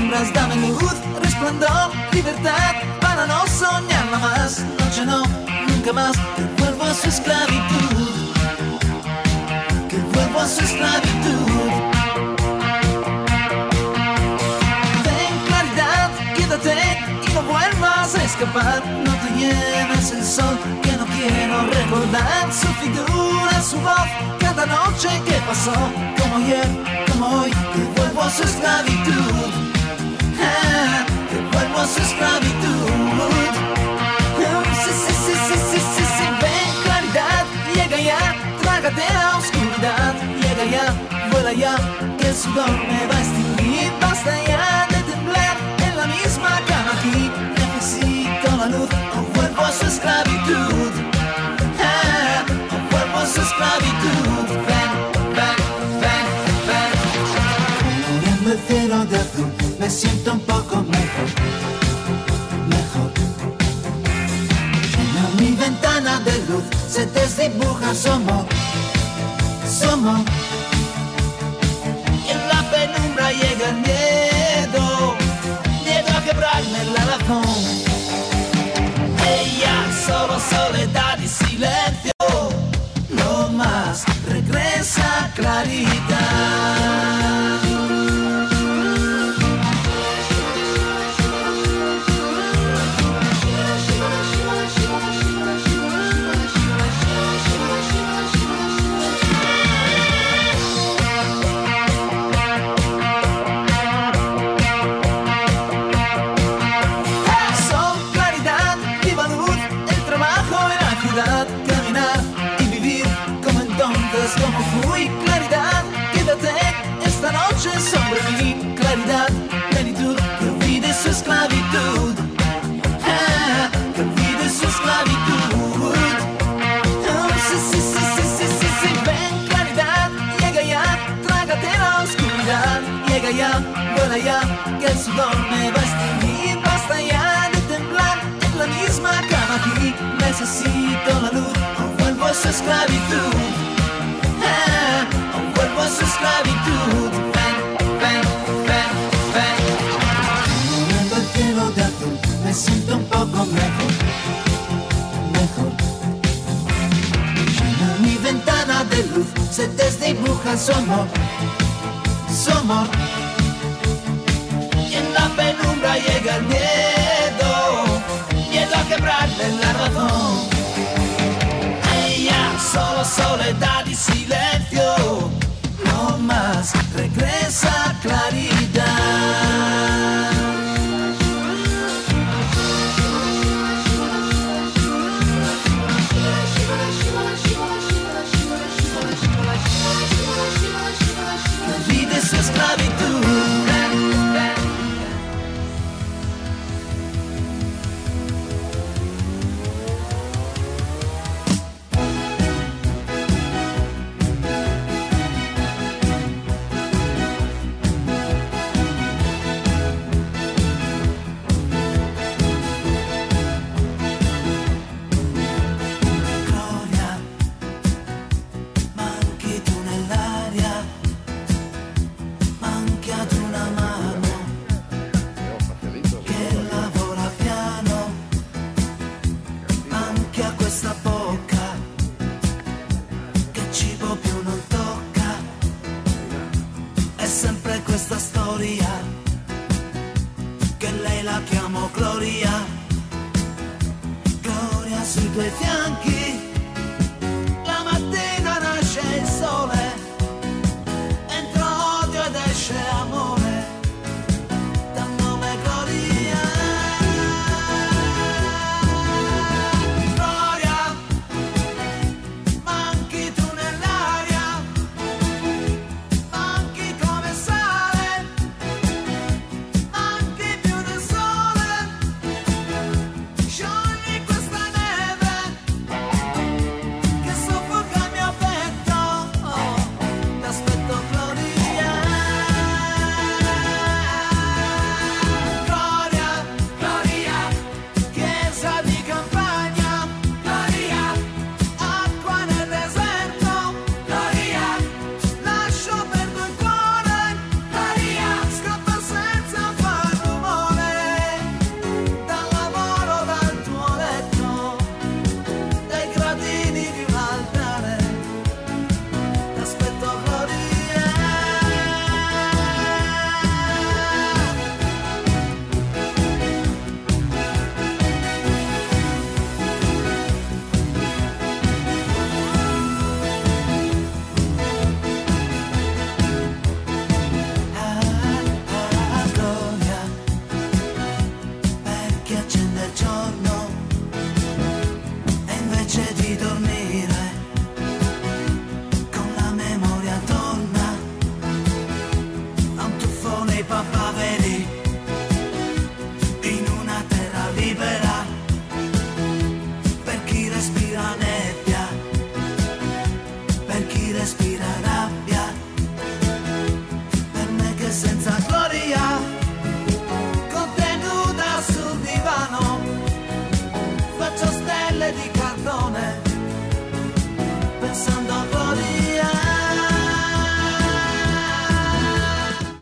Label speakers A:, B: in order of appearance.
A: sombras, dame luz, resplandor, libertad, para no soñarla más. Noche no, nunca más, que vuelvo a su esclavitud, que vuelvo a su esclavitud. Ten claridad, quédate y no vuelvas a escapar. No te lleves el sol, que no quiero recordar su figura, su voz, cada noche que pasó, como ayer, como hoy, que vuelvo a su esclavitud, que vuelvo a su esclavitud. Sí, sí, sí, sí, sí, sí, sí, ven claridad, llega ya, trágate la oscuridad, llega ya, vuela ya, que el sudor me va a extinguir, basta ya de temblar en la misma cama aquí, necesito la luz, o vuelvo a su esclavitud, o vuelvo a su esclavitud. Ven, ven, ven, ven. Cubierme el cielo de azul, me siento un poco mejor, mejor. En mi ventana de luz se desdibuja somos, somos. Y en la penumbra llega el miedo, miedo a quebrarme la razón. Ella solo soledad y silencio, no más, regresa claridad. Caminar y vivir como entonces, como fui. Claridad, quédate esta noche sobre mí. Claridad, plenitud, que olvide su esclavitud, que olvide su esclavitud. Sí, sí, sí, sí, sí, sí, sí, ven claridad, llega ya, trágate la oscuridad, llega ya, vuela ya, que el sudor me va a extinguir, basta ya de temblar en la misma cama aquí. Necesito la luz, o vuelvo a su esclavitud, o vuelvo a su esclavitud. Ven, ven, ven, ven. Mirando el cielo de azul, me siento un poco mejor, mejor. En mi ventana de luz se desdibuja su amor, su amor. Y en la penumbra llega el miedo, miedo a quebrarle la razón. Ella solo soledad y silencio, no más, regresa claridad. Olvide su esclavitud. Sui tuoi fianchi, la mattina nasce il sole, entra odio ed esce amore, dal nome Gloria. Gloria, manchi tu nell'aria, manchi come sale, manchi più del sole, sciogli questa neve. dei papaveri in una terra libera per chi respira nebbia, per chi respira